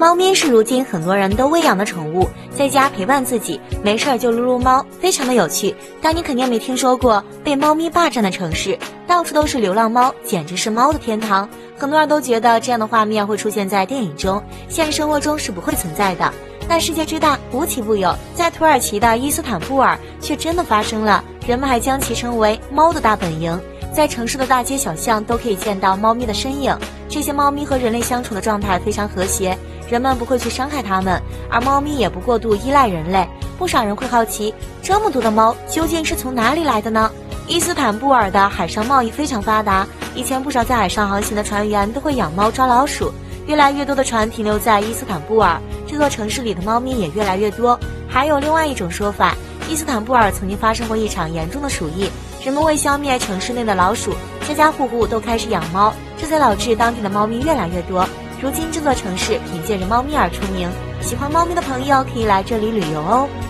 猫咪是如今很多人都喂养的宠物，在家陪伴自己，没事儿就撸撸猫，非常的有趣。但你肯定没听说过被猫咪霸占的城市，到处都是流浪猫，简直是猫的天堂。很多人都觉得这样的画面会出现在电影中，现实生活中是不会存在的。但世界之大，无奇不有，在土耳其的伊斯坦布尔却真的发生了，人们还将其称为猫的大本营。在城市的大街小巷都可以见到猫咪的身影，这些猫咪和人类相处的状态非常和谐，人们不会去伤害它们，而猫咪也不过度依赖人类。不少人会好奇，这么多的猫究竟是从哪里来的呢？伊斯坦布尔的海上贸易非常发达，以前不少在海上航行的船员都会养猫抓老鼠，越来越多的船停留在伊斯坦布尔，这座城市里的猫咪也越来越多。还有另外一种说法，伊斯坦布尔曾经发生过一场严重的鼠疫，人们为消灭城市内的老鼠，家家户户都开始养猫，这才导致当地的猫咪越来越多。如今这座城市凭借着猫咪而出名，喜欢猫咪的朋友可以来这里旅游哦。